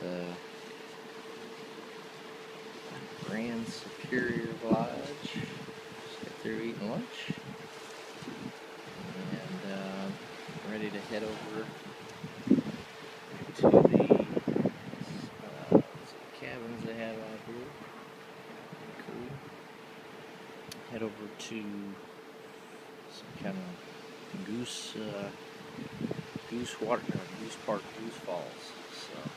the Grand Superior Lodge. Just got through eating lunch, and ready to head over to the cabins they have out here. Cool. Head over to some kind of Goose Park, Goose Falls. So.